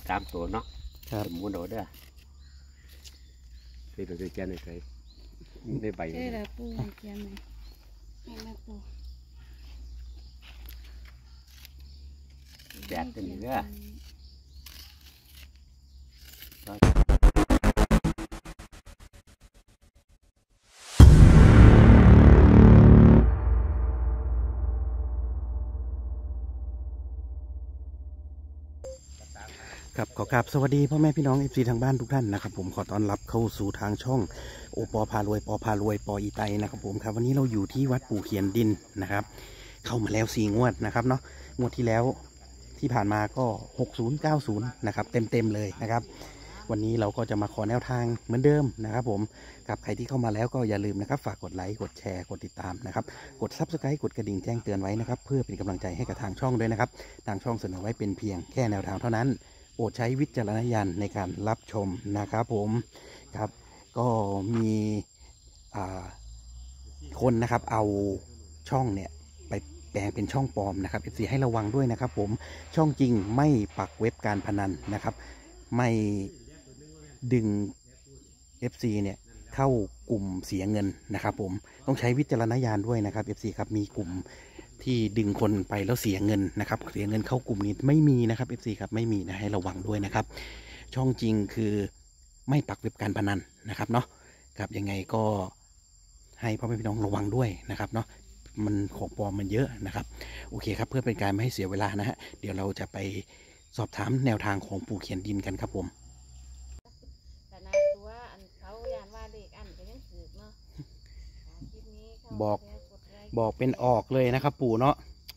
ตามตัวเนาะครับหมูโดดเด้อที่เราจะเขียนในใส่ในใบได้แล้วปูเขียนไหมให้มาปูแดดเป็นเด้อครับขอกราบสวัสดีพ่อแม่พี่น้อง FC ทางบ้านทุกท่านนะครับผมขอต้อนรับเข้าสู่ทางช่องโอปอพารวยปอพารวยปออีไตนะครับผมครับวันนี้เราอยู่ที่วัดปู่เขียนดินนะครับเข้ามาแล้ว4 งวดนะครับเนาะงวดที่แล้วที่ผ่านมาก็6090นะครับเต็มเลยนะครับวันนี้เราก็จะมาขอแนวทางเหมือนเดิมนะครับผมกับใครที่เข้ามาแล้วก็อย่าลืมนะครับฝากกดไลค์กดแชร์กดติดตามนะครับกด Subscribe กดกระดิ่งแจ้งเตือนไว้นะครับเพื่อเป็นกำลังใจให้กับทางช่องด้วยนะครับทางช่องเสนอไว้เป็นเพียงแค่แนวทางเท่านั้นโปรดใช้วิจารณญาณในการรับชมนะครับผมครับก็มีคนนะครับเอาช่องเนี่ยไปแปลงเป็นช่องปลอมนะครับ FC ให้ระวังด้วยนะครับผมช่องจริงไม่ปักเว็บการพนันนะครับไม่ดึง FC เนี่ยเข้ากลุ่มเสียเงินนะครับผมต้องใช้วิจารณญาณด้วยนะครับ FC ครับมีกลุ่มที่ดึงคนไปแล้วเสียเงินนะครับเสียเงินเข้ากลุ่มนี้ไม่มีนะครับ FC ครับไม่มีนะให้ระวังด้วยนะครับช่องจริงคือไม่ปักเว็บการพนันนะครับเนาะครับยังไงก็ให้พ่อแม่พี่น้องระวังด้วยนะครับเนาะมันของปลอมมันเยอะนะครับโอเคครับเพื่อเป็นการไม่ให้เสียเวลานะฮะเดี๋ยวเราจะไปสอบถามแนวทางของปู่เขียนดินกันครับผมบอกเป็นออกเลยนะครับปู่เนาะ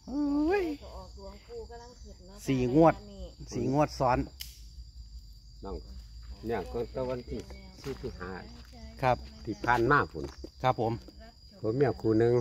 4 งวดซ้อนน้องเนี่ยก็ตะวันที่ห้าครับที่ผ่านมาผุนครับผมเมียคู่หนึ่ง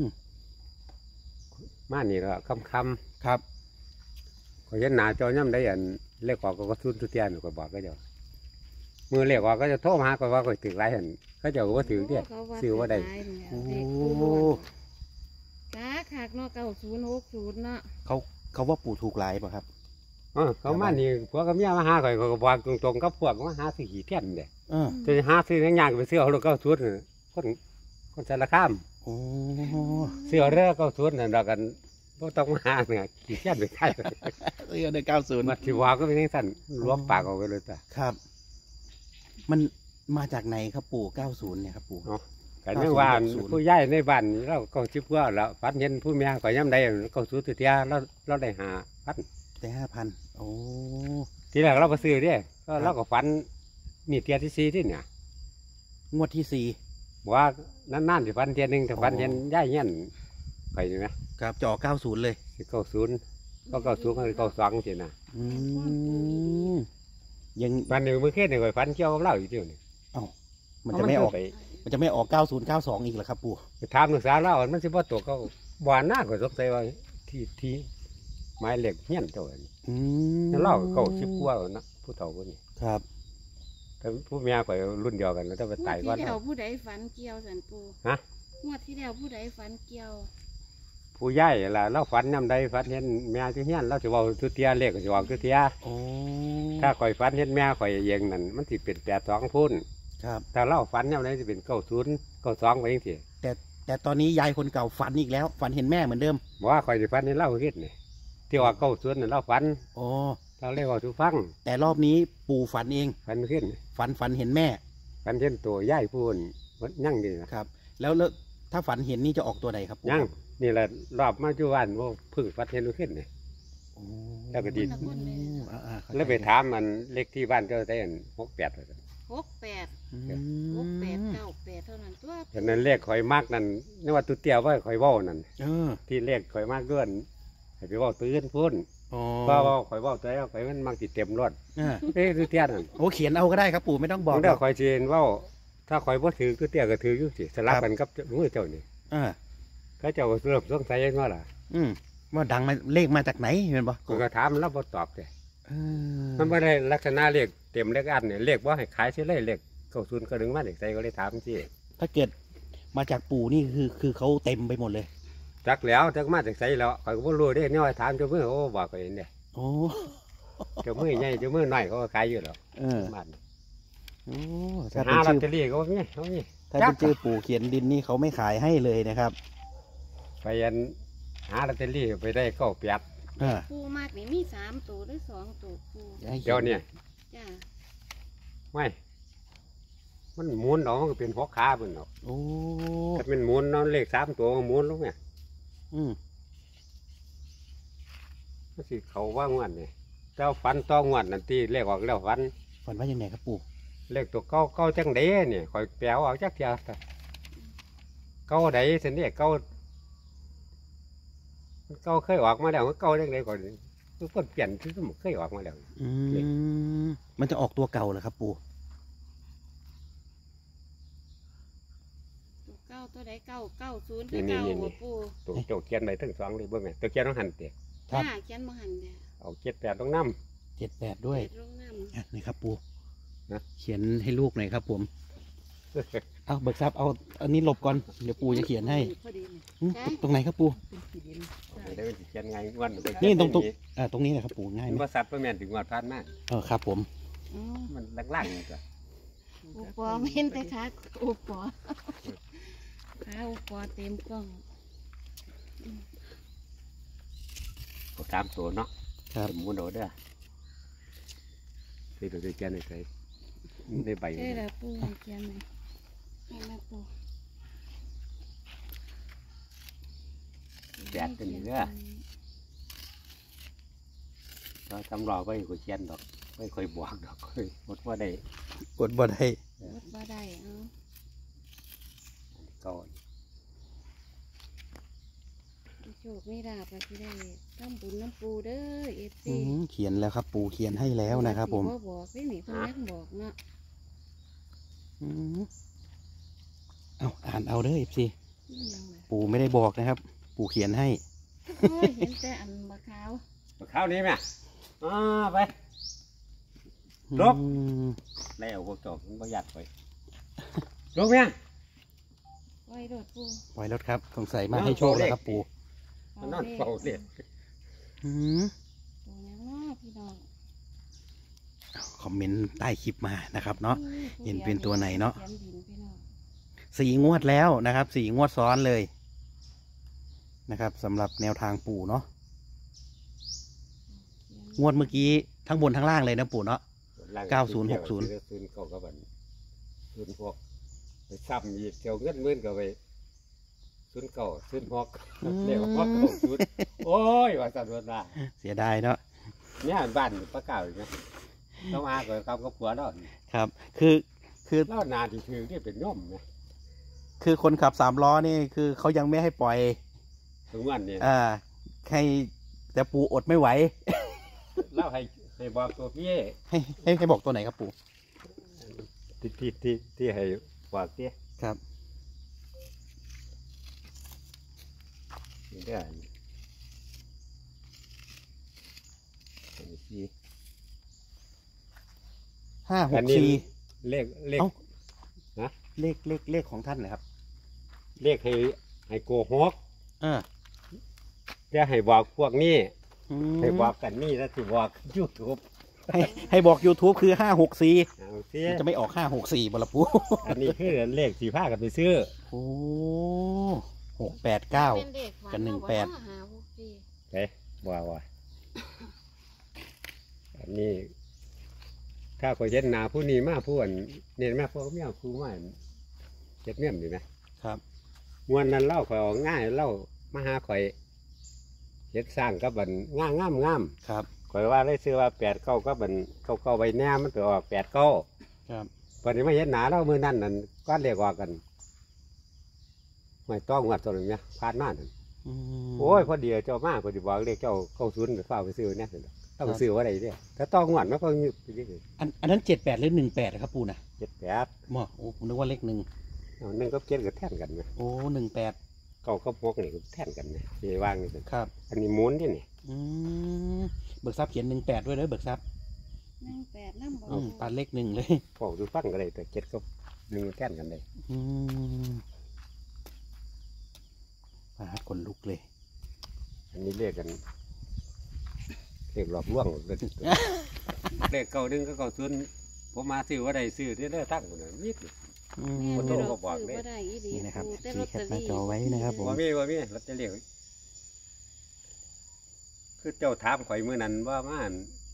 มานี่ละคำครับก็ยันหนาจอย่ำได้อันเล็กกว่าก็ทุนทุเตียนก็บอกก็จะมือเล็กกว่าก็จะโทษมาก็ว่าก็ถึงไรเห็นก็จะว่าถึงเนี่ยซื้อว่าได้โอ้กาขากเนาะ9060เนาะเขาว่าปู่ถูกหลายป่ะครับเขามานี่พวกก็มีมาหาข่อยก็บอกตรงๆกับพวกมาหาซื้อขี้เทียนเด้จะหาซื้อง่ายๆไปซื้อเอาแล้วก็ชุดคนสารคามซื้อเรือก็ชุดนั่นเรากันพวกต้องมาหาเนี่ยขี้เทียนไปใช่ได้90 มาที่ว่าก็เป็นสั้นรวมปากเอาไปเลยจ้ะครับมันมาจากไหนครับปู่90เนี่ยครับปู่กันยังว่าผู้ใหญ่ในบ้านเราก็ชิบว่าแล้วฟันเห็นผู้เมียก็ย่ำได้ก็สู้ตัวเตี้ยเราได้5,000 ได้5,000โอ้ทีแรกเราไปซื้อเนี่ยก็เราก็ฟันมีเตี้ยที่4ที่เนี่ยงวดที่ 4ว่านั่นๆที่ฟันเตี้ย1แต่ฟันเห็นย่ายเงี้ยไปใช่ไหมครับจ่อ90เลย 90ก็90ก็92สินะยังฟันหนึ่งมือแค่หนึ่งฟันเกี่ยวกับเราอยู่ที่นี่มันจะไม่ออก9092อีกเหรอครับปู่ไปถามนักศึกษาเรามันสิว่าตัวเขาบานหน้าก็สงสัยว่าที่ไม้เหล็กเงี้ยตัวนี้แล้วเราเขาชิบกว่านะผู้เฒ่าคนนี้ครับแต่ผู้เมียก็รุ่นเดียวกันแล้วถ้าไปตายก่อนที่เดียวผู้ใดฝันเกี่ยวสันปูงวดที่เดียวผู้ใดฝันเกี่ยวผู้ใหญ่ล่ะเราฝันย่ำใดฝันเห็นแม่ที่เงี้ยเราจะว่าทุเตียเล็กจะว่าทุเตียถ้าข่อยฝันเห็นแม่ข่อยเองนั่นมันสิเป็น82พุ่นครับแต่เล่าฝันย่ำใดจะเป็น90 92ไปยังสิแต่ตอนนี้ยายคนเก่าฝันอีกแล้วฝันเห็นแม่เหมือนเดิมบอกว่าข่อยจะฝันเห็นเล่าเฮ็ดนี่ที่ว่า90นั่นเล่าฝันเราเรียกว่าทุฟังแต่รอบนี้ปู่ฝันเองฝันขึ้นฝันเห็นแม่ฝันเห็นตัวย่ายพูนยั่งดีนะครับแล้วถ้าฝันเห็นนี่จะออกตัวไหนครับปู่ยั่งนี่แหละรอบมาจุวันว่าพึ่งฝันเห็นขึ้นนี่แล้วก็ดีแล้วไปถามมันเล็กที่บ้านก็ได้68 เท่านั้นตัวฉะนั้นเลขข่อยมากนั่นนี่ว่าตุเตียวว่าข่อยว่านั่นที่เลขข่อยมากเกินให้ไปว่าตื่นพุ่นว่าข่อยว่าตัวข่อยมันมักติดเต็มรถตุเตียนั่นเขียนเอาก็ได้ครับปู่ไม่ต้องบอกเดี๋ยวข่อยเชียนว่าถ้าข่อยว่าถือตุเตียก็ถืออยู่สิสลับกันกับมือเจ้านี่ก็เจ้าก็เริ่มสงสัยว่าล่ะว่าดังมาเลขมาจากไหนเห็นปะก็ถามแล้วบ่ตอบเลยมันไม่ได้ลักษณะเลขเต็มเลขอันเนี่ยเลขว่าให้ขายใช่เลข90ก็ดึงมาเด็กใจก็เลยถามสิถ้าเกิดมาจากปู่นี่คือเขาเต็มไปหมดเลยจักแล้วจักมาจากใจแล้วข่อยก็บ่รู้ได้เนี่ยถามเจ้าเพื่อนเขาบอกก็เห็นเนี่ยเจ้ามือใหญ่เจ้ามือน้อยเขาก็ขายอยู่หรอกบ้านโอ้หาลอตเตอรี่เขาเนี่ยเขานี่ถ้าเป็นชื่อปู่เขียนดินนี่เขาไม่ขายให้เลยนะครับไปยันหาลอตเตอรี่ไปได้ก็เปียกปูมากนี่มี3ตัวหรือ2ตัวปูเดี๋ยวเนี่ยจ้าไม่มันหมุนออกมันก็เป็นหัวขาเพิ่นเนาะโอ้ถ้าเป็นหมุนเนาะเลข3ตัวก็หมุนลงเนี่ย มันสิเขาว่างวดนี่เจ้าฟันต้องวดนั่นตีเลขออกแล้วฟันฝันว่ายังไงครับปู่เลขตัวเก้าจังเด้เนี่ยคอยแปลวเอาจักเทียเก้าใดสิเนี่ยเก้าเคยออกมาแล้วเก้าจังเด้ก่อนทุกคนเปลี่ยนที่มันเคยออกมาแล้วมันจะออกตัวเก่าเหรอครับปู่ตัวเก้าตัวใด990หรือ9บ่ปูตัวโจเขียนไปทั้ง2เลยเบิ่งไงตัวเขียนต้องหันเตะจ้าเขียนบ่หันเด้อเอา7-8ต้องนำ 78ด้วยลงน้ำนี่ครับปู่นะเขียนให้ลูกหน่อยครับผม เอาเบิกทรัพย์เอาอันนี้หลบก่อนเดี๋ยวปู่จะเขียนให้ตรงไหนครับปู่เดี๋ยวเขียนไงวันนี่ตรงนี้นะครับปู่ง่ายไหมว่าสัตว์ประแม่นถึงวัดพานมากครับผมมันล่างๆนี่ก็อุปอไม่เห็นแต่ขาอุปอขาอุปอเต็มกล้องก็ตามตัวเนาะครับหมุนเอาเด้อที่ตัวเขียนใส่ได้ใบใช่แล้วปูเขียนไหมให้มาปูแดดกันนี่เด้อเราทำรอไว้ก็เขียนดอกไม่ค่อยบวกดอกค่อยหมดว่าได้กดบ่ได้รถบ่ได้เอาก่อนโชคไม่ลาบไปที่ได้ทำบุญน้ำปูเด้อFC เขียนแล้วครับปู่เขียนให้แล้วนะครับผมบ่บอกไม่หนีเพิ่นยังบอกเนาะเอาอ่านเอาเด้อเอฟซีอิหยังล่ะปู่ไม่ได้บอกนะครับ ปู่เขียนให้โอ้ยเห็นแต่อันมะขาวข้าวนี้แม่ไป ลบ แล้วพวกจบมันประหยัดไปลูกแม่ไว้รถปูปล่อยรถครับสงสัยมาให้โชคแล้วครับปู่มันนั่งเฝ้าเด็ดตัวยังน้อพี่น้องคอมเมนต์ใต้คลิปมานะครับเนาะ เห็นเป็นตัวไหนเนาะขียดินพี่น้อง 4 งวดแล้วนะครับ4 งวดซ้อนเลยนะครับสำหรับแนวทางปู่เนาะงวดเมื่อกี้ทั้งบนทั้งล่างเลยนะปู่เนาะ 90 60 ศูนย์เก่ากับบันศูนย์พวกไปซ้ำอีกเกี่ยวเงินหมื่นกับไปศูนย์เก่าศูนย์พอกเรียกว่าพอกเก่าศูนย์โอ้ยว่าสัตว์ว่าเสียดายเนาะเนี่ยบ้านปลาเก่าอยู่นะต้องอาก่อนกับผัวเราครับ คือเล่านาที่ถือที่เป็นย่อมนะคือคนขับ3 ล้อนี่คือเขายังไม่ให้ปล่อยถึงวันนี้ให้แต่ปู่อดไม่ไหวเล่าให้บอกตัวพี่ให้บอกตัวไหนครับปู่ที่ให้บอกพี่ครับนี่ได้สี่ 564 เลขเอ้านะเลขของท่านเหรอครับเลขให้โกหกเออจะให้บอกพวกนี้อืมให้บอกกันนี่แล้วที่บอกยูทูบให้บอก YouTube คือ 564 เอาสิมันจะไม่ออก 564บละปู่อันนี้คือเลขสี่ผ้ากันไปซื้อโอ้689 เป็นเด็กหวานกับเนาะ 18 บ่เนาะหาพวกพี่ไปว่าอันนี้ ถ้าก็เย็นหนาผู้นี้มาผู้อันเนี่ยแม่พวกเมียครูมาเจ็ดเมี่ยมดีไหมครับมวนนั้นเล่าข่อยออกง่ายเล่ามาหาข่อยเฮ็ดสร้างกับบันง่ามครับข่อยว่าได้ซื้อว่า8-9กับบัน9ใบแหนมันไปออก8-9 ครับวันนี้มาเห็นหนาเล่ามือนั่นนั่นก้อนเรียกว่ากันไม่ต้องวัดตัวหนึ่งเนี่ยพลาดมากนั่น โอ้ยพอดีเจ้ามากพอดีบอกเรียกเจ้าเข้าศูนย์เฝ้าไปซื้อเนี่ยต้องซื้อว่าอะไรเนี่ยถ้าต้องงวดมันก็ยืดไปเรื่อยอันนั้น78หรือ18ครับปู่นะ 7-8 หมอโอ้ผมนึกว่าเลข 1 นึงก็เก็ดกับแท่นกันไหมโอ้18 เก่าก็พกนี่ก็แท่นกันเนี่ยเยวางนี่ครับอันนี้หมุนที่นี่เบิกทรัพย์เขียน18ด้วยเด้อเบิกทรัพย์ 18น้ำบ่ปาเลข 1เลยพวกดูฟังกันเลยแต่เก็ดก็หนึ่งแท่นกันเลยคนลุกเลยอันนี้เรียกกันเลขหลอกลวงเลยเลข91ก็90ผมมาซื้อว่าได้ซื้อเด้อตั้งหมดเลยมิดแม่บ่นโทรอยู่ดมาบอกเด้ซื้บ่ได้อีหลีนี่นะครับปูแต่ที่ลอตแคเตอปหน้ารี่จอไว้นะครับผมว่ามีลอตเตอรี่คือเจ้าถามข่อยมื้อนั้นว่ามา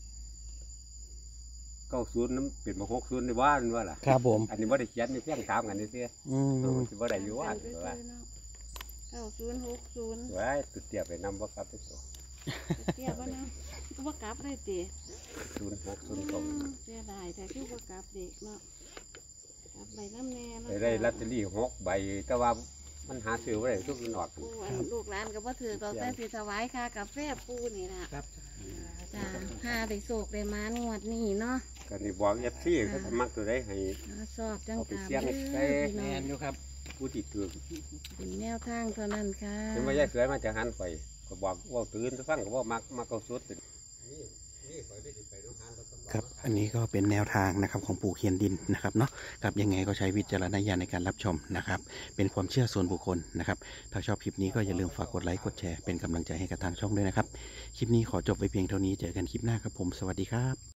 90นั้นเป็นมา60ในบ้านว่าล่ะครับผมอันนี้บ่ได้เขียนนี่เพียงถามกันนี่ซื่ออืมสิบ่ได้อยู่ว่าว่า 9060 ไว้ตุเตียไปนำบ่ครับทุกตัวเตี้ยบ่นะก็บ่กลับเลยติ 0602 เสียดายแต่คือบ่กลับเด็กเนาะกลับใบน้ำแน่เนาะได้ลอตเตอรี่6ใบแต่ว่ามันหาซื้อบ่ได้ทุกมันออกปูอันลูกหลานก็บ่ถือต่อแต่สิถวายค่ากาแฟปูนี่ล่ะครับจ้าหาได้โศกได้มานงวดนี้เนาะก็นี่บอก FC เขามักตัวใดให้สอบจังเอาไปตามเสี่ยงเด้ใส่อพี่แมน้องนอยู่ครับผู้ที่ถือเป็นแนวทางเท่านั้นค่ะเห็นว่ายายสวยมาจากหันไปก็บอกว่าตื่นฟังก็บอกมักเอาสุดเป็นครับ อันนี้ก็เป็นแนวทางนะครับของปู่เคียนดินนะครับเนาะครับยังไงก็ใช้วิจารณญาณในการรับชมนะครับเป็นความเชื่อส่วนบุคคลนะครับถ้าชอบคลิปนี้ก็อย่าลืมฝากกดไลค์กดแชร์เป็นกำลังใจให้กับทางช่องด้วยนะครับคลิปนี้ขอจบไว้เพียงเท่านี้เจอกันคลิปหน้าครับผมสวัสดีครับ